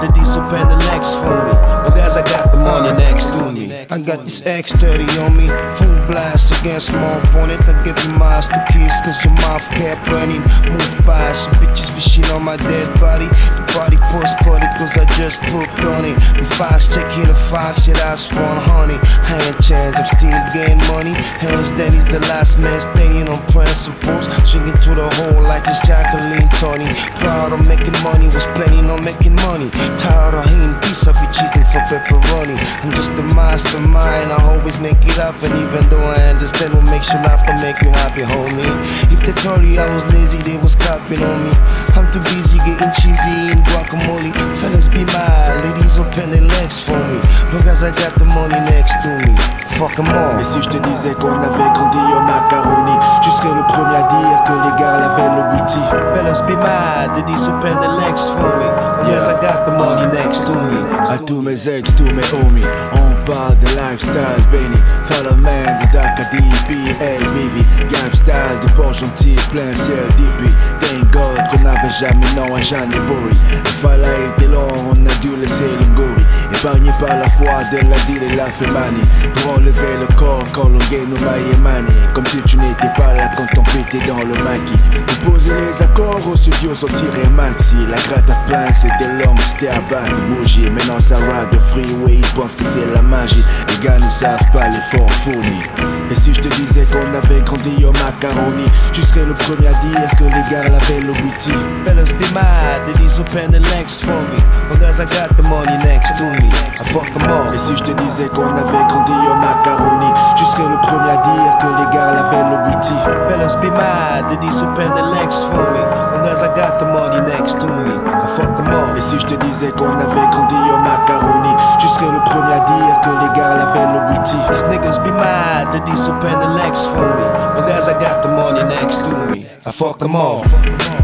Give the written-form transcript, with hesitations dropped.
that these open the legs for me. But guys, I got the money next to me. I got this X30 on me, full blast against my opponent. I give you my masterpiece, cause your mouth kept running. Move by, some bitches wishing on my dead body. The body postponed cause I just pooped on it. I'm fast checking the fox, shit ass for honey. I ain't changed, I'm still getting money. Hands down, he's the last man standing on principles. Swinging to the hole like it's Jacqueline Tony. Proud of making money, was planning on making money. Tired of eating pizza, cheese and some pepperoni. I'm just a mastermind, I always make it happen. Even though I understand what makes you laugh to make you happy, homie. If they told you I was lazy, they was copying on me. I'm too busy getting cheesy and guacamole. Fellas be mad, ladies open their legs for me. Look as I got the money next to me. Fuck 'em all. Et si je te disais qu'on avait grandi au macaroni, je serais le premier à dire que les gars l'avaient le booty. Fellas be mad, ladies open their legs for me. Look as I got the money next to me. À tous mes ex, tous mes homies, on parle de lifestyle, béni. Follow man de Dakar, DPL, Bibi. Gap style de port gentil, plein ciel, DP. Thank God qu'on n'avait jamais, non, un jamais bourré. Il fallait être long, on a dû laisser le gorille. Épargné par la foi de la deal et la fémanie. Pour enlever le corps quand l'on gagne nos mailles mani. Comme si tu n'étais pas là quand on pétait dans le maquis. Pour poser les accords au studio sans tirer maxi. La gratte à pain c'était long, c'était à base de bougie. Maintenant ça ride de freeway, ils pensent que c'est la magie. Les gars ne savent pas l'effort fourni. Et si je te disais qu'on avait grandi au macaroni, je serais le premier à dire que les gars l'avaient le witty. Fellas be mad, that he's open the legs for me. Because I got the money next to me. I fuck them all. Et si je te disais qu'on avait grandi au macaroni, je serais le premier à dire que les gars l'avaient le witty. Fellas be mad, that he's open the legs for me. Because I got the money next to me. I fuck them all. Et si je te disais qu'on avait grandi au macaroni, je serais le premier à dire que les gars l'avaient le witty. These niggas be mad, that he's open the legs for me. Because I got the money next to me. I fuck them all.